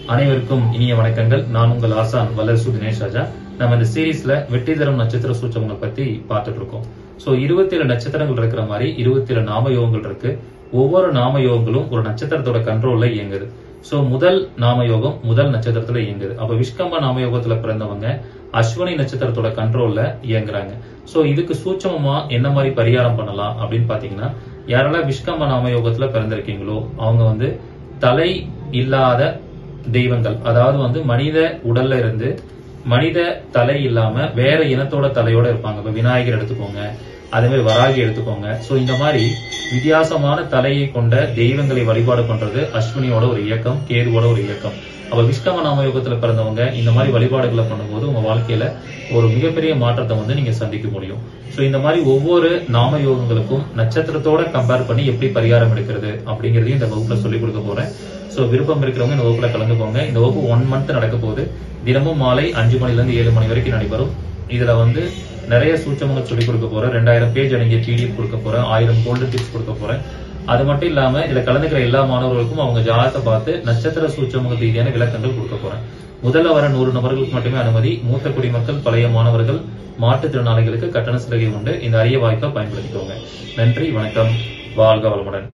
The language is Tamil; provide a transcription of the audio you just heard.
அனைவருக்கும் இனிய வணக்கங்கள். நான் உங்கள் ஆசான் வல்லரசு தினேஷ் ராஜா. நம்ம இந்த சீரீஸ்ல வெற்றி தரும் நட்சத்திர சூட்சமங்களை பத்தி பார்த்துட்டு இருக்கோம். 27 நட்சத்திரங்கள் இருக்கிற மாதிரி 27 நாமயோகங்கள் இருக்கு. ஒவ்வொரு நாமயோகங்களும் ஒரு நட்சத்திரத்தோட கண்ட்ரோல்ல இயங்குது. முதல் நாமயோகம் முதல் நட்சத்திரத்துல இயங்குது. அப்ப விஷ்கம்ப நாமயோகத்துல பிறந்தவங்க அஸ்வினி நட்சத்திரத்தோட கண்ட்ரோல்ல இயங்குறாங்க. இதுக்கு சூட்சமமா என்ன மாதிரி பரிகாரம் பண்ணலாம் அப்படின்னு பாத்தீங்கன்னா, யாரெல்லாம் விஷ்கம்ப நாமயோகத்துல பிறந்திருக்கீங்களோ அவங்க தலை இல்லாத தெய்வங்கள், அதாவது மனித உடல்ல இருந்து மனித தலை இல்லாம வேற இனத்தோட தலையோட இருப்பாங்க. இப்ப விநாயகர் எடுத்துக்கோங்க, அதே மாதிரி வராகி எடுத்துக்கோங்க. இந்த மாதிரி வித்தியாசமான தலையை கொண்ட தெய்வங்களை வழிபாடு பண்றது அஸ்வினியோட ஒரு இயக்கம், கேதுவோட ஒரு இயக்கம். அப்ப விஷ்கம நாமயோகத்துல பிறந்தவங்க இந்த மாதிரி வழிபாடுகளை பண்ணும்போது உங்க வாழ்க்கையில ஒரு மிகப்பெரிய மாற்றத்தை நீங்க சந்திக்க முடியும். இந்த மாதிரி ஒவ்வொரு நாமயோகங்களுக்கும் நட்சத்திரத்தோட கம்பேர் பண்ணி எப்படி பரிகாரம் எடுக்கிறது அப்படிங்கறதையும் இந்த வகுப்புல சொல்லிக் கொடுக்க போறேன். விருப்பம் இருக்கிறவங்க இந்த வகுப்புல கலந்துக்கோங்க. இந்த வகுப்பு 1 மந்த் நடக்க போகுது. தினமும் மாலை 5 மணில இருந்து 7 மணி வரைக்கும் நடைபெறும். இதுல நிறைய சூட்சமங்கள் சொல்லிக் கொடுக்க போறேன். 2000 பேஜ் அடங்கிய PDF கொடுக்க போறேன். 1000 கோல்டன் டிப்ஸ் கொடுக்க போறேன். அது மட்டும் இல்லாம இதுல கலந்துக்கிற எல்லா மாணவர்களுக்கும் அவங்க ஜாதகத்தை பார்த்து நட்சத்திர சூட்சமங்கள் ரீதியான விளக்கங்கள் கொடுக்க போறேன். முதல்ல வர 100 நபர்களுக்கு மட்டுமே அனுமதி. மூத்த குடிமக்கள், பழைய மாணவர்கள், மாற்றுத்திறனாளிகளுக்கு கட்டண சலுகை உண்டு. இந்த அரிய வாய்ப்பை பயன்படுத்திக்கோங்க. நன்றி, வணக்கம், வாழ்க வளமுடன்.